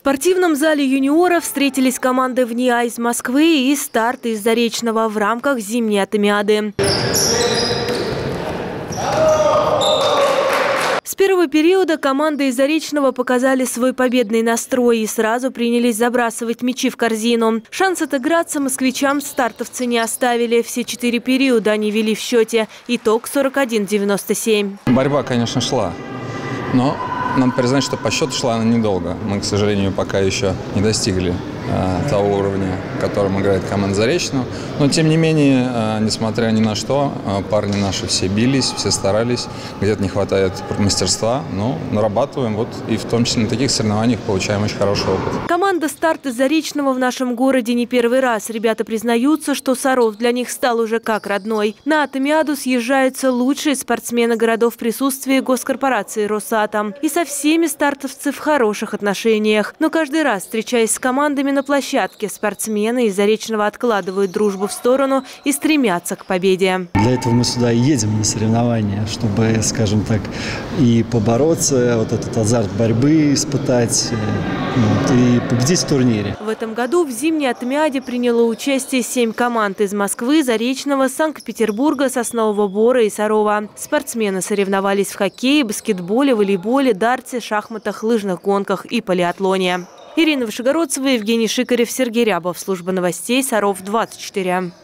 спортивном зале юниоров встретились команды ВНИА из Москвы и «Старт» из Заречного в рамках зимней атомиады. С первого периода команды из Заречного показали свой победный настрой и сразу принялись забрасывать мячи в корзину. Шанс отыграться москвичам стартовцы не оставили. Все 4 периода они вели в счете. Итог 41-97. Борьба, конечно, шла, но надо признать, что по счету шла она недолго. Мы, к сожалению, пока еще не достигли того уровня, которым играет команда Заречного. Но, тем не менее, несмотря ни на что, парни наши все бились, все старались. Где-то не хватает мастерства, но нарабатываем. Вот, и в том числе на таких соревнованиях получаем очень хороший опыт. Команда «Старт» из Заречного в нашем городе не первый раз. Ребята признаются, что Саров для них стал уже как родной. На атомиаду съезжаются лучшие спортсмены городов в присутствии госкорпорации «Росатом». И со всеми стартовцы в хороших отношениях. Но каждый раз, встречаясь с командами на площадке, спортсмены из Заречного откладывают дружбу в сторону и стремятся к победе. Для этого мы сюда и едем на соревнования, чтобы, скажем так, и побороться, вот этот азарт борьбы испытать, и победить в турнире. В этом году в зимней атомиаде приняло участие 7 команд из Москвы, Заречного, Санкт-Петербурга, Соснового Бора и Сарова. Спортсмены соревновались в хоккее, баскетболе, волейболе, дарте, шахматах, лыжных гонках и полиатлоне. Ирина Вышегородцева, Евгений Шикарев, Сергей Рябов. Служба новостей Саров 24.